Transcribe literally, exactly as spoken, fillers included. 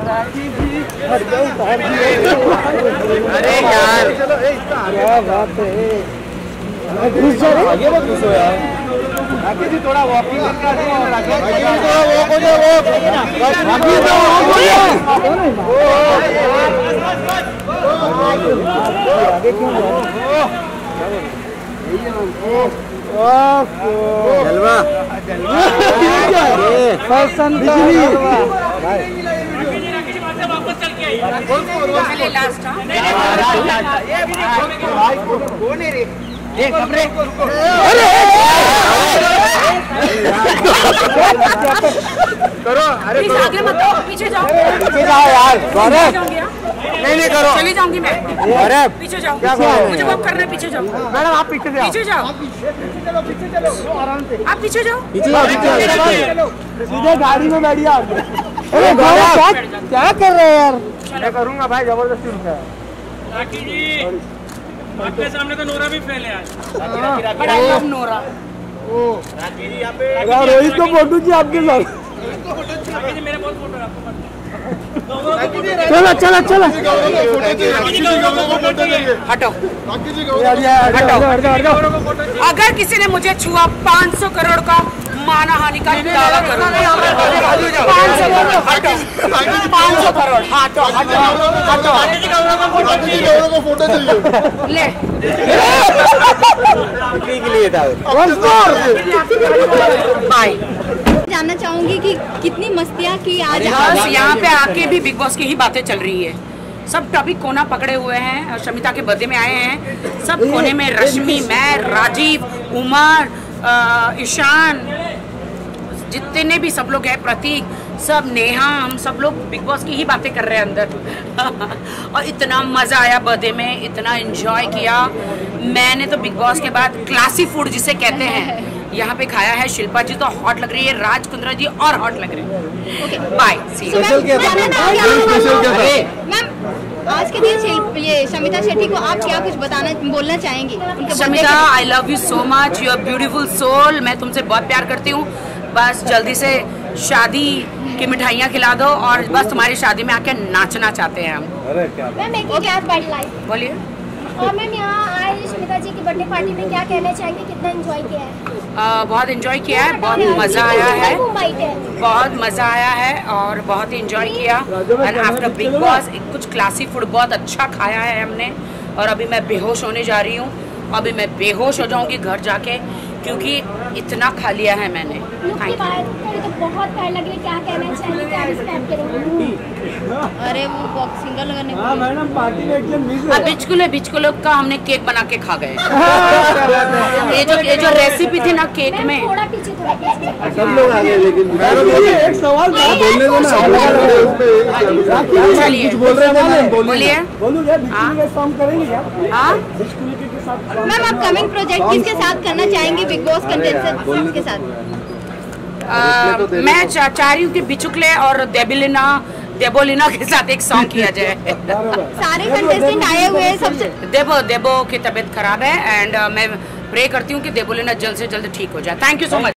अरे यार क्या बात है, घुस जा रहे आगे मत घुसो यार, आगे जी थोड़ा वॉकिंग करके आ जाओ, आगे थोड़ा वॉक हो जाओ, वॉक आगे तो वॉक हो जाओ, आगे क्यों जलवा फैशन का वापस चल के आई लास्ट कमरे करो, अरे आगे मत आओ, पीछे जाओ, पीछे जाओ यार, नहीं नहीं करो, चली जाऊंगी मैं, अरे पीछे जाओ, मुझे वॉक करना है, पीछे जाओ मैडम, आप पीछे जाओ, पीछे जाओ, पीछे चलो आराम से, आप पीछे जाओ, पीछे जाओ, सीधे गाड़ी में बैठिए आप। अरे क्या क्या कर रहे हैं यार, मैं करूंगा भाई, जबरदस्ती रुका है। आपके सामने तो नोरा भी फेल है आज, बड़ा लव नोरा। ओ यार रोहित को फोटो चाहिए आपके साथ, मेरे बहुत फोटो है आपको, चलो चलो चलो हटो हटो, अगर किसी ने मुझे छुआ पाँच सौ करोड़ का मानहानि का दावा करूंगा, पाँच सौ करोड़, पाँच सौ करोड़, हटो हटो हटो, फोटो चाहिए ले के लिए था, बाय। जानना चाहूंगी कि कितनी मस्तियाँ की आज यहाँ पे आके भी बिग बॉस की ही बातें चल रही है, सब टॉपिक कोना पकड़े हुए हैं, शमिता के बर्थडे में आए हैं, सब कोने में रश्मि, मैं, राजीव, उमर, ईशान, जितने भी सब लोग हैं, प्रतीक, सब, नेहा, हम सब लोग बिग बॉस की ही बातें कर रहे हैं अंदर। और इतना मज़ा आया बर्थडे में, इतना एंजॉय किया मैंने तो बिग बॉस के बाद। क्लासी फूड जिसे कहते हैं यहाँ पे खाया है। शिल्पा जी तो हॉट लग रही है, राज कुंद्रा जी और हॉट लग रही है। बाय। मैम आज के दिन ये शमिता शेट्टी को आप क्या कुछ बताना बोलना चाहेंगी? Shamita, I love you so much, you are beautiful soul, मैं तुमसे बहुत प्यार करती हूँ। बस जल्दी से शादी की मिठाइयाँ खिला दो और बस तुम्हारी शादी में आके नाचना चाहते हैं हम। अरे क्या मैम, एक क्लास बैठ लाइव बोलिए। और मैम यहाँ आए शमिता जी की बर्थडे पार्टी में क्या कहना चाहेंगे, कितना एंजॉय किया है? आ, बहुत एंजॉय किया है, बहुत मज़ा आया है, बहुत मज़ा आया है और बहुत एंजॉय किया। एंड आफ्टर बिग बॉस कुछ क्लासी फूड बहुत अच्छा खाया है हमने। और अभी मैं बेहोश होने जा रही हूँ, अभी मैं बेहोश हो जाऊंगी घर जाके, क्योंकि इतना खा लिया है मैंने। Thank you. तो बहुत प्यार लग रही, क्या कहना चाहिए, क्या रिस्पेक्ट करेंगे? अरे वो बॉक्सिंग लगाने हां मैडम, पार्टी में एकदम मिस है। अब बिचकुले बिचकुले का हमने केक बना के खा गए। ये जो ये जो रेसिपी थी ना केक में, थोड़ा पीछे थोड़ा पीछे सब लोग आ गए, लेकिन मैडम एक सवाल बोलने दो ना। चलिए कुछ बोल रहे हैं, बोलिए। बोलूं क्या, बिचकुले के साथ करेंगे क्या? हां बिचकुले के साथ। मैम आप कमिंग प्रोजेक्ट किसके साथ करना चाहेंगे बिग बॉस कंटेस्टेंट्स के साथ? आ, मैं चा, चाह रही हूँ कि बिचुकले और देबिलिना देबोलिना के साथ एक सॉन्ग किया जाए। सारे कंटेस्टेंट आए हुए हैं, सबसे देबो देबो की तबीयत खराब है एंड uh, मैं प्रे करती हूँ कि देबोलिना जल्द से जल्द ठीक हो जाए। Thank you so much.